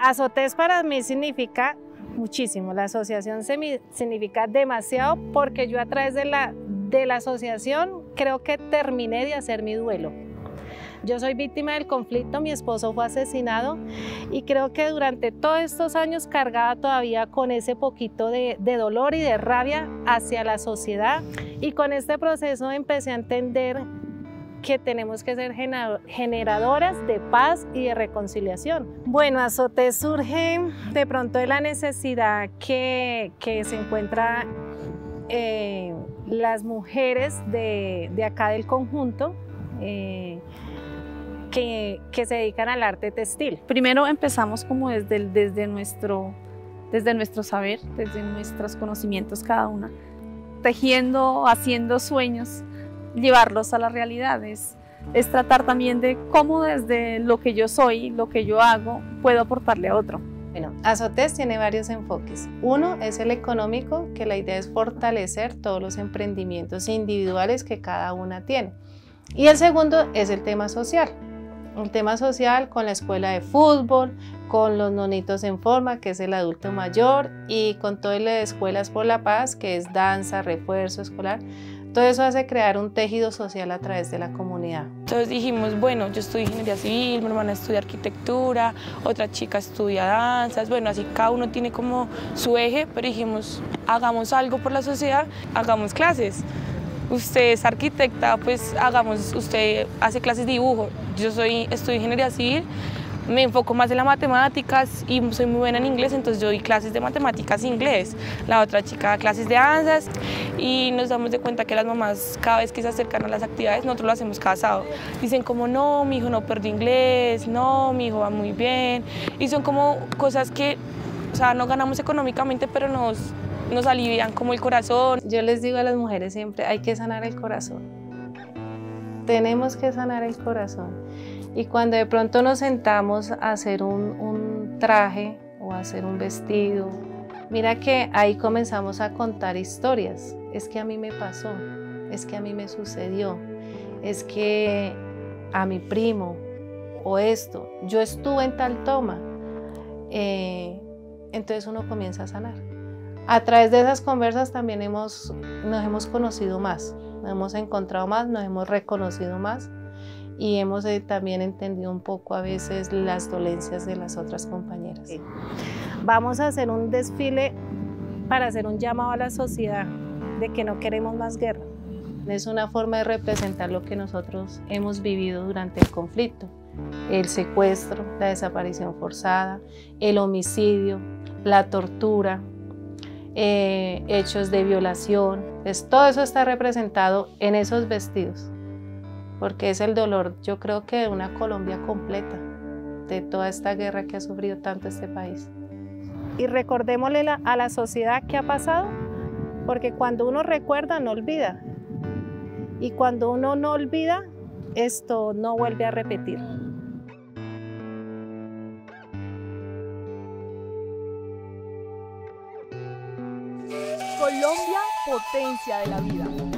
Azotés para mí significa muchísimo, la asociación significa demasiado porque yo a través de la asociación creo que terminé de hacer mi duelo. Yo soy víctima del conflicto, mi esposo fue asesinado y creo que durante todos estos años cargaba todavía con ese poquito de dolor y de rabia hacia la sociedad, y con este proceso empecé a entender que tenemos que ser generadoras de paz y de reconciliación. Bueno, Azotés surge de pronto de la necesidad que se encuentra las mujeres de acá del conjunto que se dedican al arte textil. Primero empezamos como desde nuestro saber, desde nuestros conocimientos cada una, tejiendo, haciendo sueños, llevarlos a la realidad. Es tratar también de cómo desde lo que yo soy, lo que yo hago, puedo aportarle a otro. Bueno, Azotés tiene varios enfoques. Uno es el económico, que la idea es fortalecer todos los emprendimientos individuales que cada una tiene. Y el segundo es el tema social. El tema social con la escuela de fútbol, con los nonitos en forma, que es el adulto mayor, y con todas las escuelas por la paz, que es danza, refuerzo escolar. Todo eso hace crear un tejido social a través de la comunidad. Entonces dijimos, bueno, yo estudio ingeniería civil, mi hermana estudia arquitectura, otra chica estudia danzas, bueno, así cada uno tiene como su eje, pero dijimos, hagamos algo por la sociedad, hagamos clases. Usted es arquitecta, pues usted hace clases de dibujo. Yo estudio ingeniería civil, me enfoco más en las matemáticas y soy muy buena en inglés, entonces yo doy clases de matemáticas e inglés. La otra chica da clases de danzas, y nos damos de cuenta que las mamás cada vez que se acercan a las actividades, nosotros lo hacemos cada sábado. Dicen como, no, mi hijo no perdió inglés, no, mi hijo va muy bien. Y son como cosas que, o sea, no ganamos económicamente, pero nos alivian como el corazón. Yo les digo a las mujeres siempre, hay que sanar el corazón. Tenemos que sanar el corazón. Y cuando de pronto nos sentamos a hacer un traje o a hacer un vestido, mira que ahí comenzamos a contar historias. Es que a mí me pasó, es que a mí me sucedió, es que a mi primo o esto, yo estuve en tal toma. Entonces uno comienza a sanar. A través de esas conversas también nos hemos conocido más, nos hemos encontrado más, nos hemos reconocido más y hemos también entendido un poco a veces las dolencias de las otras compañeras. Vamos a hacer un desfile para hacer un llamado a la sociedad de que no queremos más guerra. Es una forma de representar lo que nosotros hemos vivido durante el conflicto: el secuestro, la desaparición forzada, el homicidio, la tortura, hechos de violación. Pues todo eso está representado en esos vestidos, porque es el dolor, yo creo que de una Colombia completa, de toda esta guerra que ha sufrido tanto este país. Y recordémosle a la sociedad qué ha pasado, porque cuando uno recuerda no olvida, y cuando uno no olvida, esto no vuelve a repetir. Colombia, potencia de la vida.